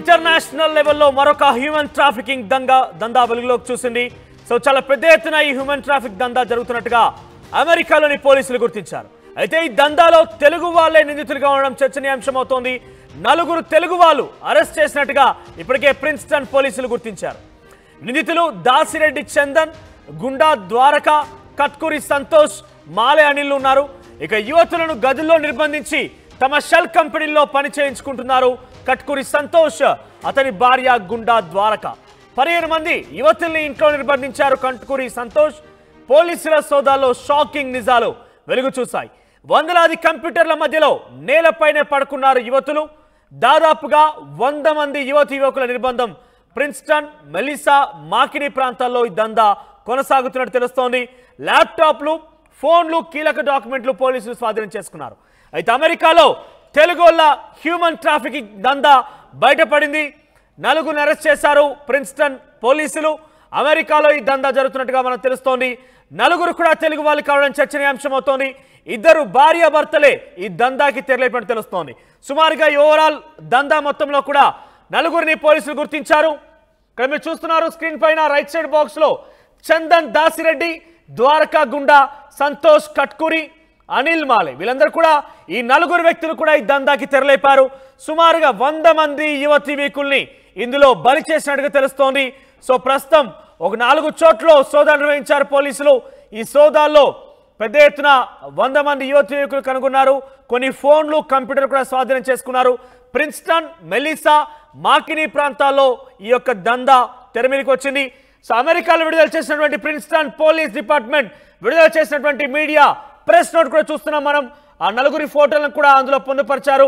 International లెవెల్లో మరొక human trafficking దందా వెలుగులోకి చూసింది. సో చాలా పెద్ద ఎత్తున ఈ హ్యూమన్ ట్రాఫిక్ దందా జరుగుతున్నట్టుగా అమెరికాలోని పోలీసులు గుర్తించారు. అయితే ఈ దందాలో తెలుగు వాళ్లే నిందితులుగా ఉండడం చర్చనీయాంశం అవుతోంది. 4 తెలుగు వాళ్ళు అరెస్ట్ చేసినట్టుగా ఇప్పటికే ప్రిన్స్టన్ పోలీసులు గుర్తించారు. నిందితులు దాసిరెడ్డి చందన్, గుండా ద్వారక, కట్కూరి సంతోష్, మాలే అనిల్ ఉన్నారు. ఇక యువతులను గదుల్లో నిర్బంధించి తమ షెల్ కంపెనీల్లో పని చేయించుకుంటున్నారు కట్కూరి సంతోష్, అతని భార్య గుండా ద్వారక. 15 మంది యువతుల్ని ఇంట్లో నిర్బంధించారు కట్కూరి సంతోష్. పోలీసుల సోదాల్లో షాకింగ్ నిజాలు వెలుగు చూశాయి. వందలాది కంప్యూటర్ల మధ్యలో నేలపైనే పడుకున్నారు యువతులు. దాదాపుగా 100 మంది యువకుల నిర్బంధం ప్రిన్స్టన్, మెలిసా, మాకిని ప్రాంతాల్లో ఈ దందా కొనసాగుతున్నట్టు తెలుస్తోంది. ల్యాప్టాప్లు, ఫోన్లు, కీలక డాక్యుమెంట్లు పోలీసులు స్వాధీనం చేసుకున్నారు. అయితే అమెరికాలో తెలుగోళ్ల హ్యూమన్ ట్రాఫికింగ్ దందా బయటపడింది. 4 అరెస్ట్ చేశారు ప్రిన్స్టన్ పోలీసులు. అమెరికాలో ఈ దందా జరుగుతున్నట్టుగా మనకు తెలుస్తోంది. 4 కూడా తెలుగు వాళ్ళు కావడం చర్చనీయాంశం అవుతోంది. 2 భార్యాభర్తలే ఈ దందాకి తెరలేపినట్టు తెలుస్తోంది. సుమారుగా ఓవరాల్ దందా మొత్తంలో కూడా 4 పోలీసులు గుర్తించారు. ఇక్కడ మీరు చూస్తున్నారు స్క్రీన్ పైన రైట్ సైడ్ బాక్స్ లో చందన్, దాసిరెడ్డి, ద్వారకా, గుండా, సంతోష్, కట్కూరి, అనిల్, మాలే వీళ్ళందరూ కూడా ఈ 4 వ్యక్తులు కూడా ఈ దందాకి తెరలేపారు. సుమారుగా 100 మంది యువకుల్ని ఇందులో బలి చేసినట్టుగా తెలుస్తోంది. సో ప్రస్తుతం ఒక 4 చోట్ల సోదాలు నిర్వహించారు పోలీసులు. ఈ సోదాల్లో పెద్ద ఎత్తున 100 మంది యువకులు కనుగొన్నారు. కొన్ని ఫోన్లు, కంప్యూటర్ కూడా స్వాధీనం చేసుకున్నారు. ప్రిన్స్టన్, మెలిసా, మాకిని ప్రాంతాల్లో ఈ యొక్క దందా తెరమీదికి వచ్చింది. సో అమెరికాలో విడుదల చేసినటువంటి ప్రిన్స్టన్ పోలీస్ డిపార్ట్మెంట్ విడుదల చేసినటువంటి మీడియా ప్రెస్ నోట్ కూడా చూస్తున్నాం మనం. ఆ 4 ఫోటోలను కూడా అందులో పొందుపరిచారు.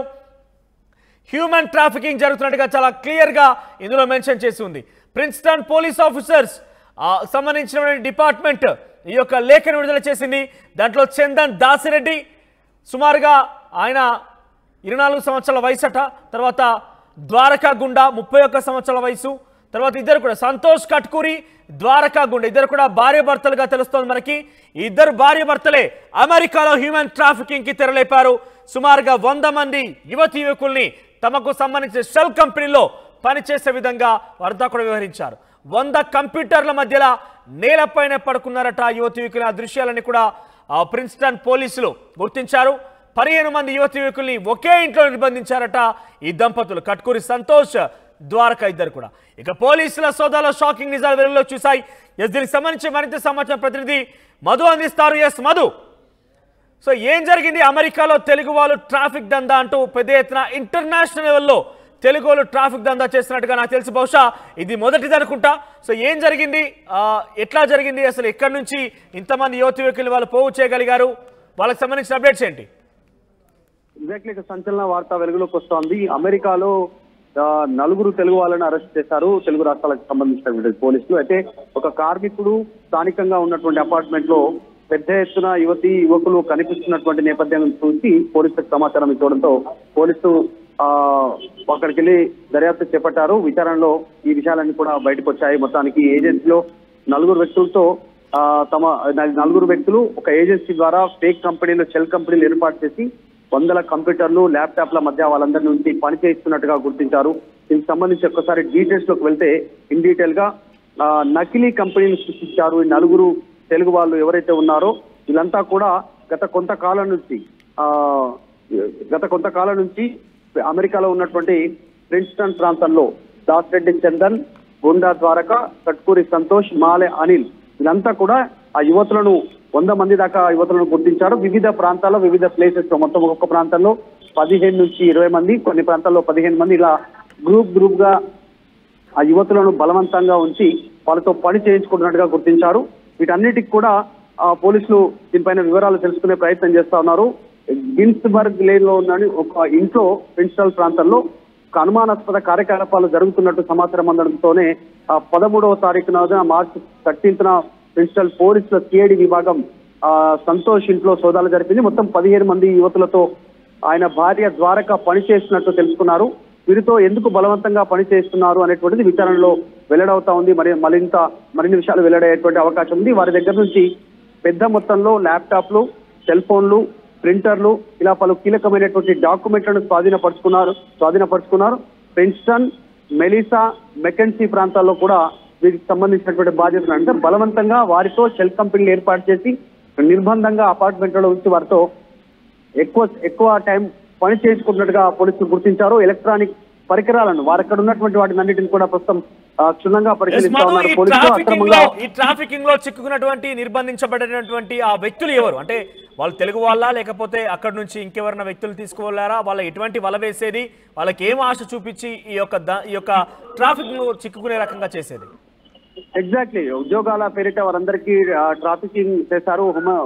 హ్యూమన్ ట్రాఫికింగ్ జరుగుతున్నట్టుగా చాలా క్లియర్గా ఇందులో మెన్షన్ చేసి ఉంది. ప్రిన్స్టన్ పోలీస్ ఆఫీసర్స్ సంబంధించినటువంటి డిపార్ట్మెంట్ ఈ యొక్క లేఖను విడుదల చేసింది. దాంట్లో చందన్, దాసిరెడ్డి సుమారుగా ఆయన 24 సంవత్సరాల వయసట. తర్వాత ద్వారకా, గుండా 31 సంవత్సరాల వయసు. తర్వాత ఇద్దరు కూడా సంతోష్, కట్కూరి, ద్వారకా, గుండా ఇద్దరు కూడా భార్యాభర్తలుగా తెలుస్తోంది మనకి. ఈ 2 భార్యాభర్తలే అమెరికాలో హ్యూమన్ ట్రాఫికింగ్ కి తెరలేపారు. సుమారుగా 100 మంది యువకుల్ని తమకు సంబంధించిన షెల్ కంపెనీలో పనిచేసే విధంగా వారంతా కూడా వ్యవహరించారు. 100 కంప్యూటర్ల మధ్యలో నేలపైన పడుకున్నారట యువకులు. ఆ దృశ్యాలన్నీ కూడా ప్రిన్స్టన్ పోలీసులు గుర్తించారు. 15 మంది యువకుల్ని ఒకే ఇంట్లో నిర్బంధించారట ఈ దంపతులు, కట్కూరి సంతోష్, ద్వారకా ఇద్దరు కూడా. ఇక పోలీసుల సోదాలో షాకింగ్ నిజాలు వెలుగులో చూశాయి. దీనికి సంబంధించి మరింత సమాచారం ప్రతినిధి మధు అందిస్తారు. ఎస్ మధు, సో ఏం జరిగింది అమెరికాలో తెలుగు వాళ్ళు ట్రాఫిక్ దందా అంటూ పెద్ద ఎత్తున ఇంటర్నేషనల్ లెవెల్లో తెలుగు వాళ్ళు ట్రాఫిక్ దందా చేస్తున్నట్టుగా నాకు తెలిసి బహుశా ఇది మొదటిది అనుకుంటా. సో ఏం జరిగింది, ఎట్లా జరిగింది, అసలు ఎక్కడి నుంచి ఇంతమంది యువకులు వాళ్ళు పోగు చేయగలిగారు, వాళ్ళకి సంబంధించిన అప్డేట్స్ ఏంటి? ఎగ్జాక్ట్లీ సంచలన వార్త వెలుగులోకి వస్తోంది. అమెరికాలో 4 తెలుగు వాళ్ళని అరెస్ట్ చేశారు తెలుగు రాష్ట్రాలకు సంబంధించిన పోలీసులు. అయితే ఒక కార్మికుడు స్థానికంగా ఉన్నటువంటి అపార్ట్మెంట్ లో పెద్ద ఎత్తున యువకులు కనిపిస్తున్నటువంటి నేపథ్యం చూసి పోలీసులకు సమాచారం ఇవ్వడంతో పోలీసులు అక్కడికి వెళ్లి దర్యాప్తు చేపట్టారు. విచారణలో ఈ విషయాలన్నీ కూడా బయటకు వచ్చాయి. మొత్తానికి ఏజెన్సీలో 4 వ్యక్తులతో 4 వ్యక్తులు ఒక ఏజెన్సీ ద్వారా ఫేక్ కంపెనీలు, షెల్ కంపెనీలు ఏర్పాటు చేసి 100 కంప్యూటర్లు, ల్యాప్టాప్ల మధ్య వాళ్ళందరి నుంచి పని చేస్తున్నట్టుగా గుర్తించారు. దీనికి సంబంధించి ఒక్కసారి డీటెయిల్స్ లోకి వెళ్తే ఇన్ డీటెయిల్ గా నకిలీ కంపెనీలు సృష్టించారు ఈ 4 తెలుగు వాళ్ళు ఎవరైతే ఉన్నారో. వీళ్ళంతా కూడా గత కొంతకాలం నుంచి అమెరికాలో ఉన్నటువంటి ప్రిన్స్టన్ ప్రాంతంలో దాసిరెడ్డి చందన్, గుండా ద్వారక, కట్కూరి సంతోష్, మాలే అనిల్ వీళ్ళంతా కూడా ఆ యువతులను 100 మంది దాకా యువతులను గుర్తించారు. వివిధ ప్రాంతాల్లో, వివిధ ప్లేసెస్ లో మొత్తం ఒక్కొక్క ప్రాంతంలో 15 నుంచి 20 మంది, కొన్ని ప్రాంతాల్లో 15 మంది ఇలా గ్రూప్ గా ఆ యువతులను బలవంతంగా ఉంచి వాళ్ళతో పని చేయించుకుంటున్నట్టుగా గుర్తించారు. వీటన్నిటికి కూడా పోలీసులు దీనిపైన వివరాలు తెలుసుకునే ప్రయత్నం చేస్తా ఉన్నారు. గిన్స్బర్గ్ లేన్ లో ఉన్న ఒక ఇంట్లో ప్రిన్స్టన్ ప్రాంతంలో ఒక అనుమానాస్పద కార్యకలాపాలు జరుగుతున్నట్టు సమాచారం అందడంతోనే 13వ తారీఖున మార్చి 13న ప్రిన్స్టన్ పోలీసుల సిఐడి విభాగం సంతోష్ ఇంట్లో సోదాలు జరిపింది. మొత్తం 15 మంది యువతులతో ఆయన భార్య ద్వారక పనిచేస్తున్నట్టు తెలుసుకున్నారు. వీరితో ఎందుకు బలవంతంగా పనిచేస్తున్నారు అనేటువంటిది విచారణలో వెల్లడవుతా ఉంది. మరిన్ని విషయాలు వెల్లడయ్యేటువంటి అవకాశం ఉంది. వారి దగ్గర నుంచి పెద్ద మొత్తంలో ల్యాప్టాప్లు, సెల్ ఫోన్లు, ప్రింటర్లు ఇలా పలు కీలకమైనటువంటి డాక్యుమెంట్లను స్వాధీనపరుచుకున్నారు. ప్రిన్స్టన్ మెలిసా, మెకెన్సీ ప్రాంతాల్లో కూడా వీరికి సంబంధించినటువంటి బాధ్యతలు అంటే బలవంతంగా వారితో షెల్ కంపెనీలు ఏర్పాటు చేసి నిర్బంధంగా అపార్ట్మెంట్లలో ఉంచి వారితో ఎక్కువ టైం పని చేసుకున్నట్టుగా పోలీసులు గుర్తించారు. ఎలక్ట్రానిక్ పరికరాలను వారు అక్కడ ఉన్నటువంటి వాటిని అన్నిటిని కూడా ప్రస్తుతం క్షుణ్ణంగా పరిశీలిస్తా ఉన్నారు పోలీసులు. ఈ ట్రాఫికింగ్ లో చిక్కుకున్నటువంటి నిర్బంధించబడినటువంటి ఆ వ్యక్తులు ఎవరు? అంటే వాళ్ళు తెలుగు వాళ్ళ, లేకపోతే అక్కడ నుంచి ఇంకెవరైనా వ్యక్తులు తీసుకువెళ్లారా? వాళ్ళ ఎటువంటి వల వేసేది, వాళ్ళకి ఏం ఆశ చూపించి ఈ యొక్క ట్రాఫిక్ లో చిక్కుకునే రకంగా చేసేది? ఎగ్జాక్ట్లీ, ఉద్యోగాల పేరిట వారందరికీ ట్రాఫికింగ్ చేశారు,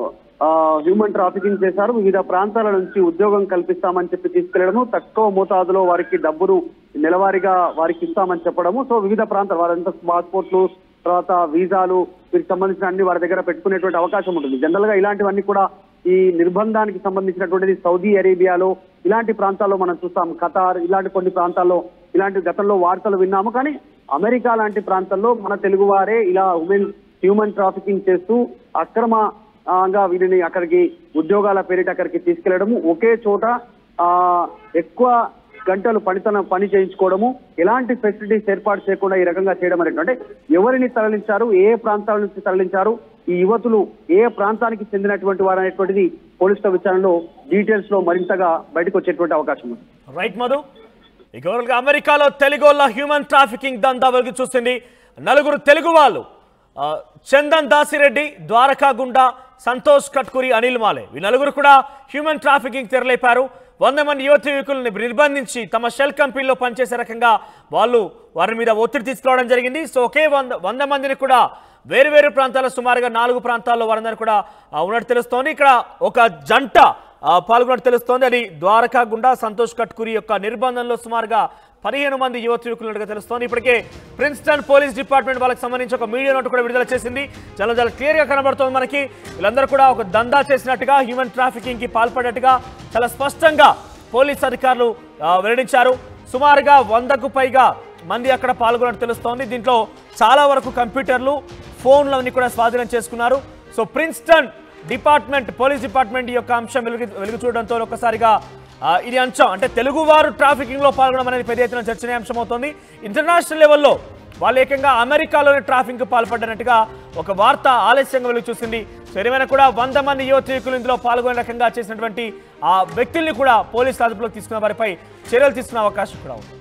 హ్యూమన్ ట్రాఫికింగ్ చేశారు. వివిధ ప్రాంతాల నుంచి ఉద్యోగం కల్పిస్తామని చెప్పి తీసుకెళ్లడము, తక్కువ మోతాదులో వారికి డబ్బును నెలవారీగా వారికి ఇస్తామని చెప్పడము. సో వివిధ ప్రాంతాలు వారంతా పాస్పోర్ట్లు, తర్వాత వీసాలు, వీరికి సంబంధించిన అన్ని వారి దగ్గర పెట్టుకునేటువంటి అవకాశం ఉంటుంది. జనరల్ గా ఇలాంటివన్నీ కూడా ఈ నిర్బంధానికి సంబంధించినటువంటిది సౌదీ అరేబియాలో ఇలాంటి ప్రాంతాల్లో మనం చూస్తాం, ఖతార్ ఇలాంటి కొన్ని ప్రాంతాల్లో ఇలాంటి గతంలో వార్తలు విన్నాము. కానీ అమెరికా లాంటి ప్రాంతాల్లో మన తెలుగు వారే ఇలా హ్యూమన్ ట్రాఫికింగ్ చేస్తూ అక్రమంగా వీరిని అక్కడికి ఉద్యోగాల పేరిట అక్కడికి తీసుకెళ్లడము, ఒకే చోట ఎక్కువ గంటలు పని చేయించుకోవడము, ఎలాంటి ఫెసిలిటీస్ ఏర్పాటు చేయకుండా ఈ రకంగా చేయడం అనేటువంటి ఎవరిని తరలించారు, ఏ ప్రాంతాల నుంచి తరలించారు, ఈ యువతులు ఏ ప్రాంతానికి చెందినటువంటి వారు అనేటువంటిది పోలీసుల విచారణలో డీటెయిల్స్ లో మరింతగా బయటకు వచ్చేటువంటి అవకాశం ఉంది. రైట్ మధు, ఇక అమెరికాలో తెలుగోళ్ళ హ్యూమన్ ట్రాఫికింగ్ దందా వెలుగు చూసింది. 4 తెలుగు వాళ్ళు, చందన్ దాసిరెడ్డి, ద్వారకా గుండా, సంతోష్ కట్కూరి, అనిల్ మాలే, ఈ 4 కూడా హ్యూమన్ ట్రాఫికింగ్ తెరలేపారు. 100 మంది యువకులను నిర్బంధించి తమ షెల్ కంపెనీలో పనిచేసే రకంగా వారి మీద ఒత్తిడి తీసుకురావడం జరిగింది. సో ఒకే 100 మందిని కూడా వేరు ప్రాంతాల్లో సుమారుగా 4 ప్రాంతాల్లో వారందరూ కూడా ఉన్నట్టు తెలుస్తోంది. ఇక్కడ ఒక జంట పాల్గొన్నట్టు తెలుస్తోంది. అది ద్వారకా గుండా, సంతోష్ కట్కూరి యొక్క నిర్బంధంలో సుమారుగా 15 మంది యువకులుగా తెలుస్తోంది. ఇప్పటికే ప్రిన్స్టన్ పోలీస్ డిపార్ట్మెంట్ వాళ్ళకి సంబంధించి ఒక మీడియా నోట్ కూడా విడుదల చేసింది. చాలా క్లియర్ గా కనబడుతోంది మనకి. వీళ్ళందరూ కూడా ఒక దందా చేసినట్టుగా, హ్యూమన్ ట్రాఫికింగ్ కి పాల్పడినట్టుగా చాలా స్పష్టంగా పోలీస్ అధికారులు వెల్లడించారు. సుమారుగా 100కు పైగా మంది అక్కడ పాల్గొన్నట్టు తెలుస్తోంది. దీంట్లో చాలా వరకు కంప్యూటర్లు, ఫోన్లు అన్ని కూడా స్వాధీనం చేసుకున్నారు. సో ప్రిన్స్టన్ పోలీస్ డిపార్ట్మెంట్ ఈ యొక్క అంశం వెలుగు చూడడంతో ఒక్కసారిగా ఇది అంశం అంటే తెలుగువారు ట్రాఫికింగ్ లో పాల్గొనడం అనేది పెద్ద ఎత్తున చర్చనీయాంశం అవుతోంది. ఇంటర్నేషనల్ లెవెల్లో వాళ్ళు ఏకంగా అమెరికాలోని ట్రాఫిక్ పాల్పడినట్టుగా ఒక వార్త ఆలస్యంగా వెలుగు చూసింది. సో ఏమైనా కూడా 100 మంది యువకులు ఇందులో పాల్గొనే రకంగా చేసినటువంటి ఆ వ్యక్తుల్ని కూడా పోలీసులు అదుపులోకి తీసుకున్న వారిపై చర్యలు తీసుకునే అవకాశం కూడా ఉంది.